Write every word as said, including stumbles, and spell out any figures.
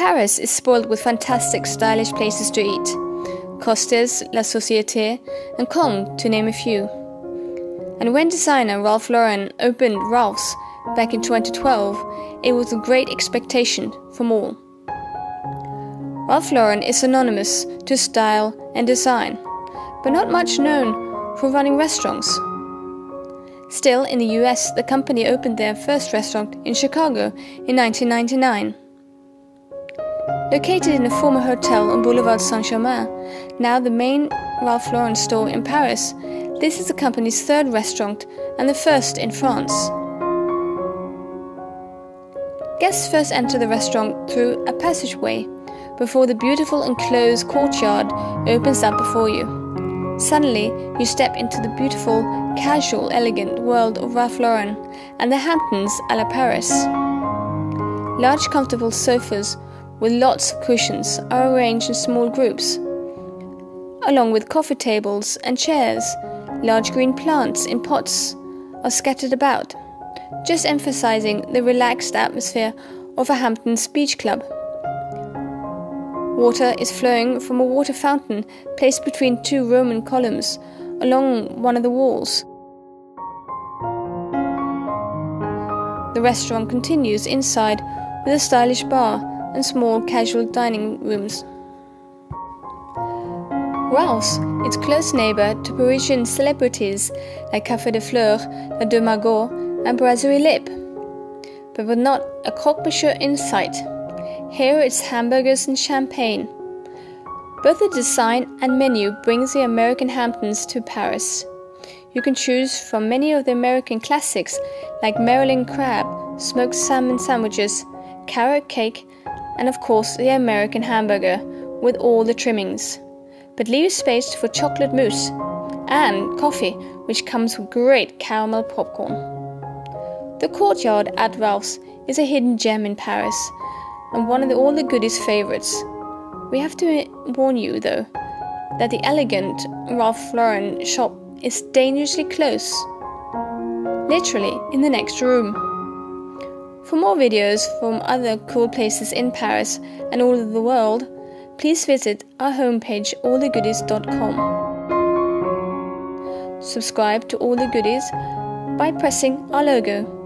Paris is spoiled with fantastic stylish places to eat. Costes, La Société and Comme, to name a few. And when designer Ralph Lauren opened Ralph's back in twenty twelve, it was a great expectation from all. Ralph Lauren is synonymous to style and design, but not much known for running restaurants. Still, in the U S, the company opened their first restaurant in Chicago in nineteen ninety-nine. Located in a former hotel on Boulevard Saint-Germain, now the main Ralph Lauren store in Paris, this is the company's third restaurant and the first in France. Guests first enter the restaurant through a passageway before the beautiful enclosed courtyard opens up before you. Suddenly, you step into the beautiful, casual, elegant world of Ralph Lauren and the Hamptons à la Paris. Large, comfortable sofas with lots of cushions are arranged in small groups, along with coffee tables and chairs. Large green plants in pots are scattered about, just emphasizing the relaxed atmosphere of a Hamptons beach club. Water is flowing from a water fountain placed between two Roman columns along one of the walls. The restaurant continues inside with a stylish bar and small casual dining rooms. Ralph's, its close neighbor to Parisian celebrities like Café de Fleur, La Deux Magots and Brasserie Lip, but with not a croque-monsieur in sight. Here it's hamburgers and champagne. Both the design and menu brings the American Hamptons to Paris. You can choose from many of the American classics like Maryland crab, smoked salmon sandwiches, carrot cake, and of course the American hamburger with all the trimmings. But leave space for chocolate mousse and coffee, which comes with great caramel popcorn. The courtyard at Ralph's is a hidden gem in Paris and one of the, all the goodies' favorites. We have to warn you, though, that the elegant Ralph Lauren shop is dangerously close, literally in the next room. For more videos from other cool places in Paris and all over the world, please visit our homepage all the goodies dot com. Subscribe to All the Goodies by pressing our logo.